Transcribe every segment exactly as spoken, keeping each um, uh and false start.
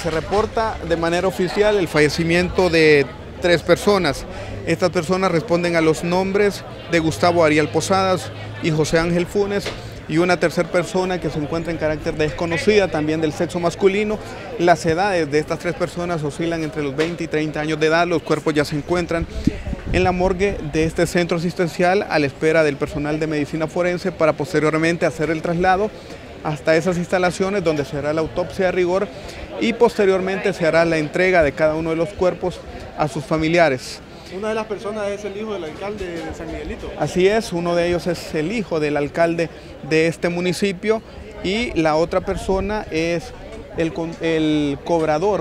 se reporta de manera oficial el fallecimiento de tres personas. Estas personas responden a los nombres de Gustavo Ariel Posadas y José Ángel Funes, y una tercera persona que se encuentra en carácter desconocida, también del sexo masculino. Las edades de estas tres personas oscilan entre los veinte y treinta años de edad. Los cuerpos ya se encuentran en la morgue de este centro asistencial a la espera del personal de medicina forense para posteriormente hacer el traslado hasta esas instalaciones donde se hará la autopsia de rigor y posteriormente se hará la entrega de cada uno de los cuerpos a sus familiares. Una de las personas es el hijo del alcalde de San Miguelito. Así es, uno de ellos es el hijo del alcalde de este municipio y la otra persona es el, el cobrador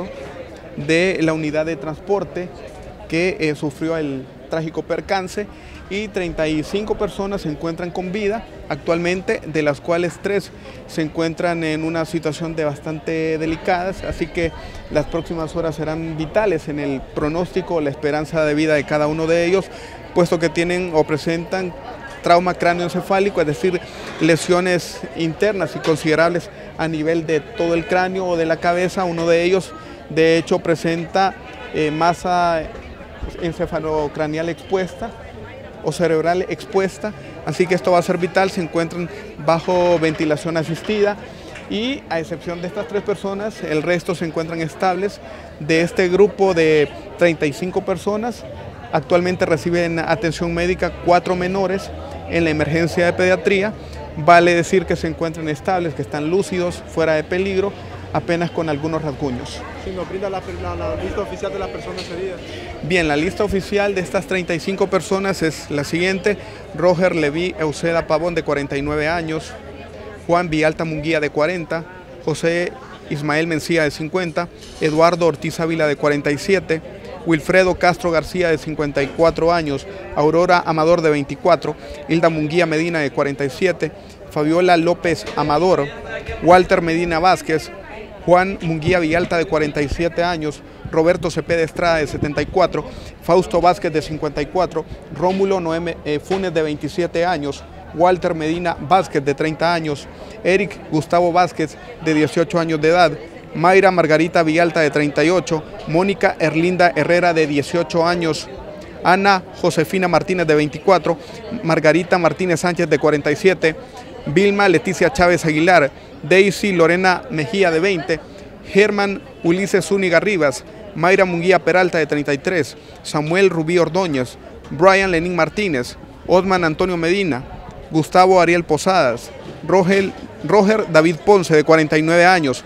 de la unidad de transporte que eh, sufrió el trágico percance, y treinta y cinco personas se encuentran con vida actualmente, de las cuales tres se encuentran en una situación de bastante delicada, así que las próximas horas serán vitales en el pronóstico, la esperanza de vida de cada uno de ellos, puesto que tienen o presentan trauma cráneoencefálico, es decir, lesiones internas y considerables a nivel de todo el cráneo o de la cabeza. Uno de ellos, de hecho, presenta eh, masa encefalocraneal expuesta o cerebral expuesta, así que esto va a ser vital. Se encuentran bajo ventilación asistida y, a excepción de estas tres personas, el resto se encuentran estables. De este grupo de treinta y cinco personas, actualmente reciben atención médica cuatro menores en la emergencia de pediatría. Vale decir que se encuentran estables, que están lúcidos, fuera de peligro, apenas con algunos rasguños. Si nos brinda la, la, la lista oficial de las personas heridas. Bien, la lista oficial de estas treinta y cinco personas es la siguiente: Roger Leví Euseda Pavón, de cuarenta y nueve años, Juan Villalta Munguía, de cuarenta, José Ismael Mencía, de cincuenta, Eduardo Ortiz Ávila, de cuarenta y siete, Wilfredo Castro García, de cincuenta y cuatro años, Aurora Amador, de veinticuatro, Hilda Munguía Medina, de cuarenta y siete, Fabiola López Amador, Walter Medina Vázquez, Juan Munguía Villalta, de cuarenta y siete años, Roberto Cepeda Estrada, de setenta y cuatro, Fausto Vázquez, de cincuenta y cuatro, Rómulo Noé eh, Funes, de veintisiete años, Walter Medina Vázquez, de treinta años, Eric Gustavo Vázquez, de dieciocho años de edad, Mayra Margarita Villalta, de treinta y ocho, Mónica Erlinda Herrera, de dieciocho años, Ana Josefina Martínez, de veinticuatro, Margarita Martínez Sánchez, de cuarenta y siete, Vilma Leticia Chávez Aguilar, Daisy Lorena Mejía, de veinte, Germán Ulises Zúñiga Rivas, Mayra Munguía Peralta, de treinta y tres, Samuel Rubí Ordóñez, Brian Lenín Martínez, Osman Antonio Medina, Gustavo Ariel Posadas, Roger, Roger David Ponce, de cuarenta y nueve años,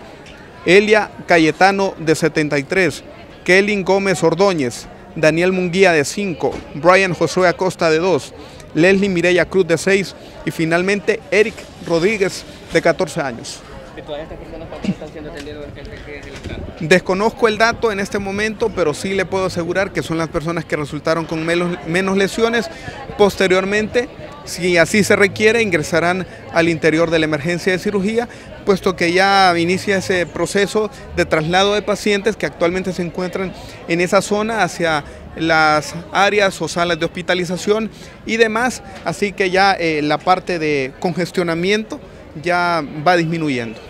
Elia Cayetano, de setenta y tres, Kelly Gómez Ordóñez, Daniel Munguía, de cinco, Brian Josué Acosta, de dos, Leslie Mireya Cruz, de seis, y finalmente Eric Rodríguez, de catorce años. ¿De todas estas personas cuántos están siendo atendidos en el plan? Desconozco el dato en este momento, pero sí le puedo asegurar que son las personas que resultaron con menos, menos lesiones. Posteriormente, si así se requiere, ingresarán al interior de la emergencia de cirugía, puesto que ya inicia ese proceso de traslado de pacientes que actualmente se encuentran en esa zona hacia las áreas o salas de hospitalización y demás, así que ya eh, la parte de congestionamiento ya va disminuyendo.